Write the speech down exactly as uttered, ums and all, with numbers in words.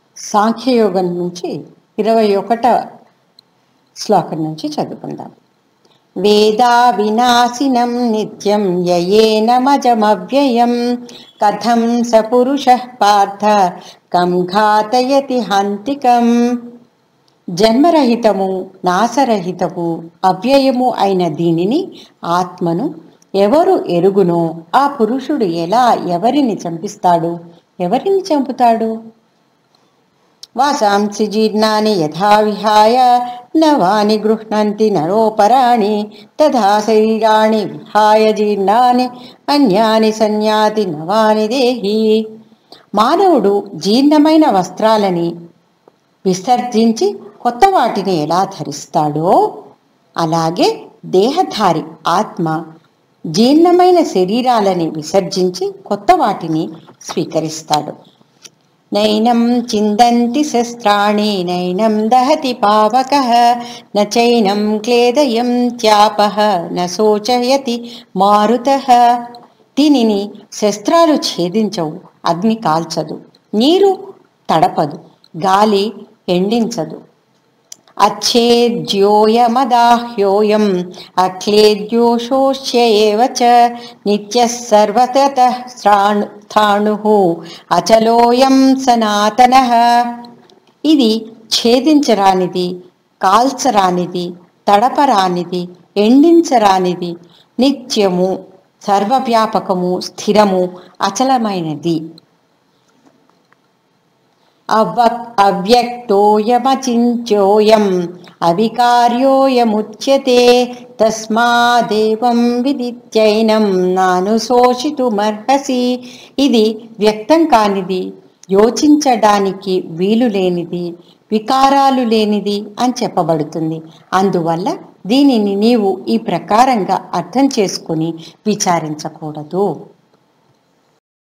సాంఖ్యయోగం నుంచి ఇరవై ఒకటవ శ్లోకం నుంచి చదువుకుందాం. వేదా వినాశినం నిత్యం యయేనమజమవ్యయం కథం స పురుషః పార్థ కం ఘాతయతి హంతికం. జన్మరహితము, నాశరహితము, అవ్యయము అయిన దీనిని, ఆత్మను ఎవరు ఎరుగునో ఆ పురుషుడు ఎలా ఎవరిని చంపిస్తాడు, ఎవరిని చంపుతాడు? వాసాంసి జీర్ణాని యథా విహాయ నవాని గృహ్ణంతి నరోపరాణి తథా శరీరాణి విహాయ జీర్ణాని అన్యాని సన్యాతి నవాని దేహి. మానవుడు జీర్ణమైన వస్త్రాలని విసర్జించి కొత్త వాటిని ఎలా ధరిస్తాడో అలాగే దేహధారి ఆత్మ జీర్ణమైన శరీరాలని విసర్జించి కొత్త వాటిని స్వీకరిస్తాడు. నైనం చిందంతి శస్త్రాణి నైనం దహతి పావకః న చైనం క్లేదయం త్యాపః న శోచయతి మారుతః. దీనిని శస్త్రాలు ఛేదించవు, అగ్ని కాల్చదు, నీరు తడపదు, గాలి ఎండించదు. అచ్ఛేద్యోయమదాహ్యోయం అక్లేద్యోషోచ్య ఏవ చ నిత్యః సర్వతః స్థాణుః అచలోయం సనాతనః. ఇది ఛేదించరానిది, కాల్చరానిది, తడపరానిది, ఎండించరానిది, నిత్యము, సర్వవ్యాపకము, స్థిరము, అచలమైనది. అవ అవ్యక్తోయమచింత్యోయం అవికార్యోయముచ్యతే తస్మాదేవం విదిత్యైనం నానుశోషితుమర్హసి. ఇది వ్యక్తం కానిది, యోచించడానికి వీలు లేనిది, వికారాలు లేనిది అని చెప్పబడుతుంది. అందువల్ల దీనిని నీవు ఈ ప్రకారంగా అర్థం చేసుకుని విచారించకూడదు.